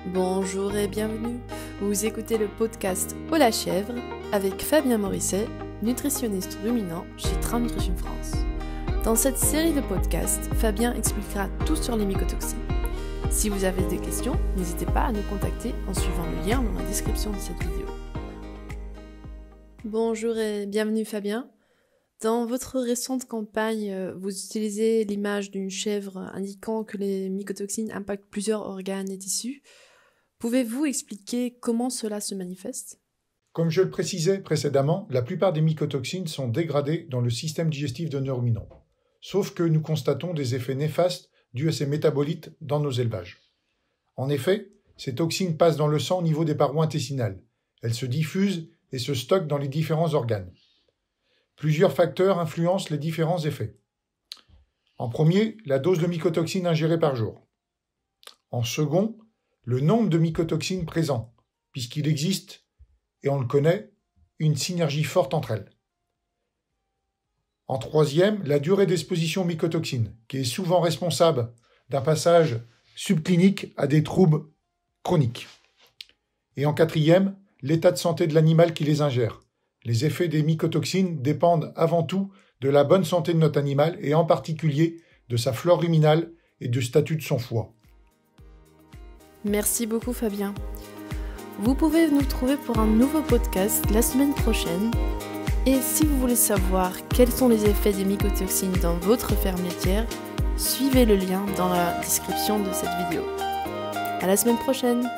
Bonjour et bienvenue. Vous écoutez le podcast Oh la chèvre avec Fabien Morisset, nutritionniste ruminant chez Tram Nutrition France. Dans cette série de podcasts, Fabien expliquera tout sur les mycotoxines. Si vous avez des questions, n'hésitez pas à nous contacter en suivant le lien dans la description de cette vidéo. Bonjour et bienvenue Fabien. Dans votre récente campagne, vous utilisez l'image d'une chèvre indiquant que les mycotoxines impactent plusieurs organes et tissus. Pouvez-vous expliquer comment cela se manifeste ? Comme je le précisais précédemment, la plupart des mycotoxines sont dégradées dans le système digestif de nos ruminants. Sauf que nous constatons des effets néfastes dus à ces métabolites dans nos élevages. En effet, ces toxines passent dans le sang au niveau des parois intestinales. Elles se diffusent et se stockent dans les différents organes. Plusieurs facteurs influencent les différents effets. En premier, la dose de mycotoxines ingérée par jour. En second, le nombre de mycotoxines présents, puisqu'il existe, et on le connaît, une synergie forte entre elles. En troisième, la durée d'exposition aux mycotoxines, qui est souvent responsable d'un passage subclinique à des troubles chroniques. Et en quatrième, l'état de santé de l'animal qui les ingère. Les effets des mycotoxines dépendent avant tout de la bonne santé de notre animal et en particulier de sa flore ruminale et du statut de son foie. Merci beaucoup Fabien. Vous pouvez nous trouver pour un nouveau podcast la semaine prochaine. Et si vous voulez savoir quels sont les effets des mycotoxines dans votre ferme laitière, suivez le lien dans la description de cette vidéo. À la semaine prochaine!